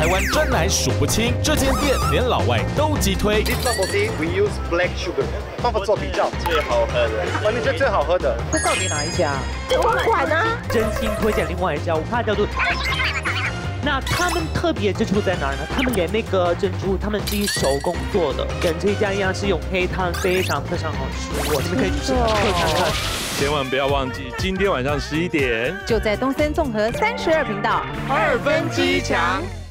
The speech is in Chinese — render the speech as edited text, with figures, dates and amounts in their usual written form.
台湾专来数不清，这间店连老外都激推。 This bubble tea we use black sugar， 帮我做比较， 最好喝的。 你觉得最好喝的？ 这到底哪一家？ 我管啊！ 真心推荐另外一家，它叫做。那他们特别之处在哪儿呢？他们连那个珍珠，他们自己手工做的，跟这一家一样是用黑糖，非常非常好吃。你们可以去试看看。 千万不要忘记，今天晚上11点， 就在东森综合32频道 2分之一强。